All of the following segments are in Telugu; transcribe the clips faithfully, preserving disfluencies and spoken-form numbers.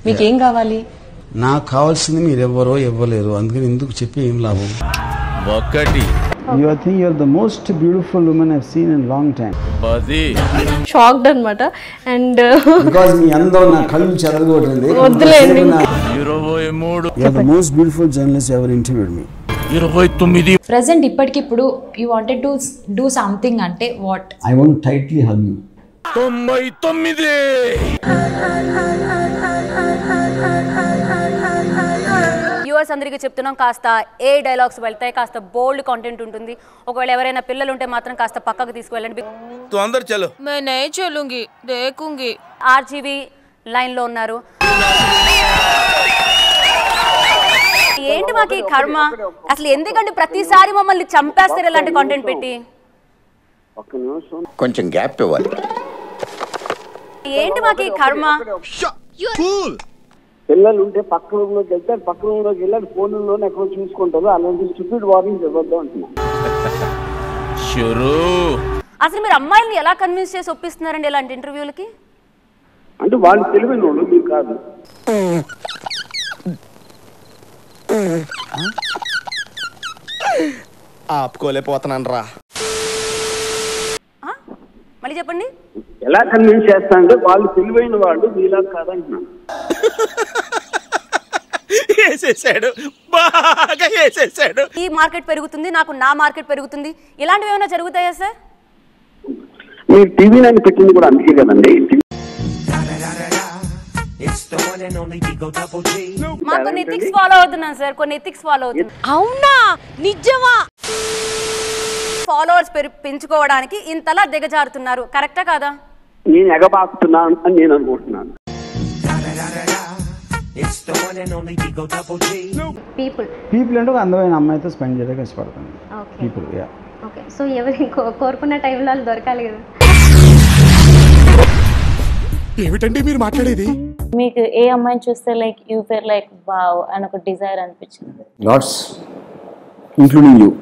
మీకేం కావాలి? నాకు కావాల్సింది మీరు ఎవరో ఇవ్వలేరు, అందుకని ఎందుకు చెప్పి ఏం లాభం. ఒకటి You think you are the most beautiful woman I've seen in long time. Badi. Shocked అనమాట. And because మీ అందం నా కళ్ళు చెదరగొట్టింది. వద్దులేండి. ఇరవై మూడు You are the most beautiful journalist ever interviewed me. ఇరవై తొమ్మిది Present ఇప్పటికిప్పుడు you wanted to do something అంటే what? I want to tightly hug you. తొంభై తొమ్మిది వ్యూవర్స్ అందరికీ చెప్తున్నాం, కాస్త ఏ డైలాగ్స్ వెళ్తాయి, కాస్త బోల్డ్ కంటెంట్ ఉంటుంది. ఒకవేళ ఎవరైనా పిల్లలు ఉంటే మాత్రం కాస్త పక్కకు తీసుకువెళ్ళండి. తు అందరు చలో. मैं नहीं चलूंगी, देखूंगी. ఆర్జీవి లైన్ లో ఉన్నారు. ఏంటి మాకు ఈ కర్మ? అసలు ఎందుకంటే ప్రతిసారి మమ్మల్ని చంపేస్తారు ఇలాంటి కంటెంట్ పెట్టి. కొంచెం గ్యాప్ ఇవ్వాలి. ఏంటి మాకు ఈ కర్మ? పిల్లలు ఉంటే పక్క రూమ్ లోకి వెళ్తారు, పక్క రూమ్ లోకి వెళ్ళారు, ఫోన్లోనే ఎక్కడో చూసుకుంటారు. అలాంటి స్టూపిడ్ వార్నింగ్స్ ఇవ్వద్దు అంటున్నా. అసలు మీరు అమ్మాయిల్ని ఎలా కన్విన్స్ చేసి ఒప్పిస్తున్నారండి ఇలాంటి ఇంటర్వ్యూలకి? అంటే వాళ్ళు తెలివైన వాళ్ళు, మీరు కాదు. ఆపుకోలేకపోతున్నాను రా. మళ్ళీ చెప్పండి. ఎలా కన్విన్స్ చేస్తా అంటే వాళ్ళు తెలివైన వాళ్ళు, మీలా కాదంటున్నా. ఈ మార్కెట్ పెరుగుతుంది, నాకు నా మార్కెట్ పెరుగుతుంది, ఇలాంటివి ఏమైనా జరుగుతాయా సార్? మీరు టీవీ నైన్ పెట్టింది కూడా అందుకే కదండి. మాకు కొన్ని ఎథిక్స్ ఫాలో అవుతున్నాం సార్, కొన్ని ఎథిక్స్ ఫాలో అవుతున్నాం. అవునా? నిజమా? ఫాలోవర్స్ పెంచుకోవడానికి ఇంతలా దిగజారుతున్నారు, కరెక్టా కాదా? నేను ఎగబాకుతున్నాను అని నేను అనుకుంటున్నాను. పీపుల్ పీపుల్ అంటే ఒక అందమైన అమ్మాయితో స్పెండ్ చేయడానికి ఇష్టపడతాను. People yeah. ఓకే, సో ఎవరి కోరుకున్న టైంలో దొరకాలి కదా. ఏమిటండి మీరు మాట్లాడేది? మీకు ఏ అమ్మాయిని చూస్తే like you feel like wow అని ఒక డిజైర్ అనిపించింది? Lots including you.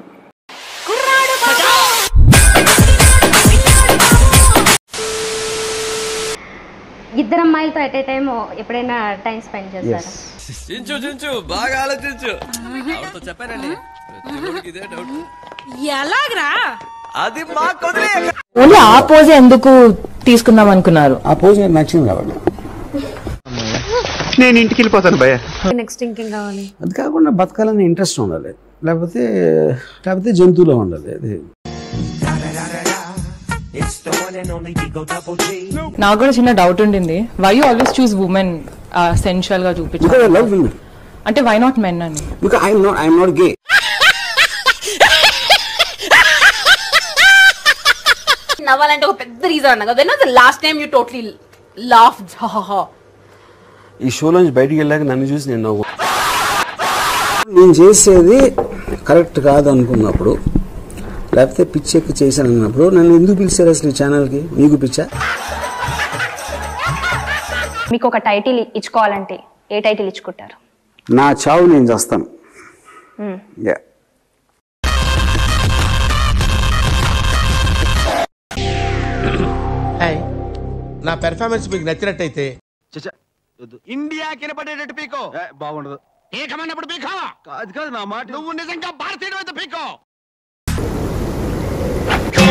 ఇద్దరు అమ్మాయిలతో ఎట్ ఏ టైం ఎప్పుడైనా టైం స్పెండ్ చేస్తారా? చించు చించు బాగా ఆలోచించు. అవతో చెప్పానండి, ఇదే డౌట్. ఎలాగరా? అది మా కొద్దిలే. ఓన్లీ ఆ పోజ్ ఎందుకు తీసుకుందాం అనుకున్నారు? ఆ పోజ్ నాకు నచ్చింది కాబట్టి. నేను ఇంటికి వెళ్ళిపోతాను భయ్య. నెక్స్ట్ ఇంకేం కావాలి? అది కాకుండా బతకాలని ఇంట్రెస్ట్ ఉండాలి, లేకపోతే లేకపోతే జంతువులో ఉండాలి. అది నాకు కూడా చిన్న డౌట్ ఉండింది, why you always choose women sensual గా చూపించాలి అంటే, వై నాట్ మెన్ అని? Because I am not I am not gay. నవ్వాలంటే ఒక పెద్ద రీజన్ అన్నా కదా. When last time you totally laughed? ఈ షోలోంచి బయటికి వెళ్ళాక నన్ను చూసి నేను నవ్వు. నేను చేసేది కరెక్ట్ కాదు అనుకున్నప్పుడు, లేకపోతే పిచ్చి ఎక్కి చేశాను అన్నప్పుడు నన్ను ఎందుకు పిలిచారు అసలు ఈ ఛానల్కి? నీకు పిచ్చా? మీకు ఒక టైటిల్ ఇచ్చుకోవాలంటే ఏ టైటిల్ ఇచ్చుకుంటారు? నా చావు నేను చేస్తాను. యా. నా పెర్ఫార్మెన్స్ మీకు నచ్చినట్టయితే ఇండియా కినపడేటట్టు పీకో. బాగుండదు. ఏకమైనప్పుడు పీకో. కాదు కాదు నా మాట. నువ్వు నిజంగా భారతీయుడు అయితే పీకో.